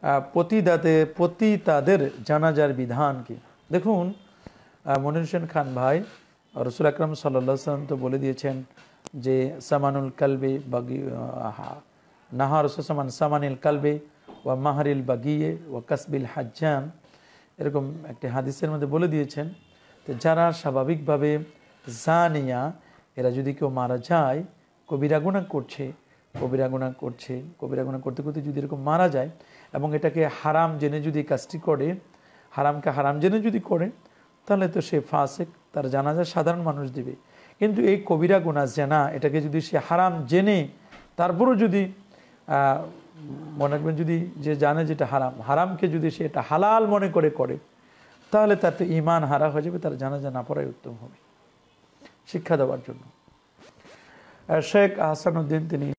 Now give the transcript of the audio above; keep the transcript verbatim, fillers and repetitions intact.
পতিতাতে পতিতাদের জানাজার বিধান কি। দেখুন মনির হোসেন খান ভাই, রসুল আকরাম সাল্লাল্লাহু আলাইহি ওয়াসাল্লাম তো বলে দিয়েছেন যে সামানুল কালবে বাগি নাহা রসুল সামান সামানিল কালবে ওয়া মাহারিল বাগিয়ে ওয়া কাসবিল হাজ্জাম, এরকম একটি হাদিসের মধ্যে বলে দিয়েছেন। তো যারা স্বাভাবিকভাবে জানিয়া, এরা যদি কেউ মারা যায়, কবিরা গুনাহ করছে কবিরা গুনাহ করছে কবিরা গুনাহ করতে করতে যদি এরকম মারা যায় এবং এটাকে হারাম জেনে যদি কাজটি করে, হারামকে হারাম জেনে যদি করে, তাহলে তো সে ফাসিক, তার জানাজা সাধারণ মানুষ দিবে। কিন্তু এই কবিরা গুনাহ জেনা, এটাকে যদি সে হারাম জেনে তারপরও যদি মনে রাখবেন, যদি যে জানে যেটা হারাম, হারামকে যদি সে এটা হালাল মনে করে করে, তাহলে তার তো ঈমান হারা হয়ে যাবে, তার জানাজা না পড়াই উত্তম হবে। শিক্ষা দেওয়ার জন্য শেখ আহসান উদ্দিন তিনি